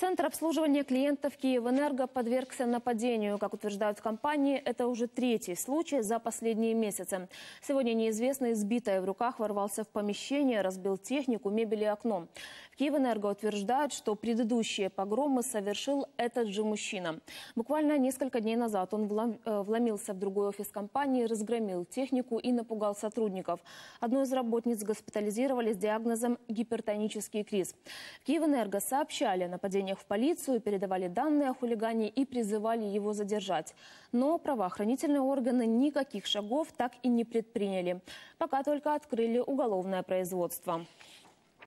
Центр обслуживания клиентов «Киевэнерго» подвергся нападению. Как утверждают в компании, это уже третий случай за последние месяцы. Сегодня неизвестный, сбитый в руках, ворвался в помещение, разбил технику, мебель и окно. В «Киевэнерго» утверждают, что предыдущие погромы совершил этот же мужчина. Буквально несколько дней назад он вломился в другой офис компании, разгромил технику и напугал сотрудников. Одну из работниц госпитализировали с диагнозом гипертонический криз. В «Киевэнерго» сообщали о нападениях в полицию, передавали данные о хулигане и призывали его задержать. Но правоохранительные органы никаких шагов так и не предприняли. Пока только открыли уголовное производство.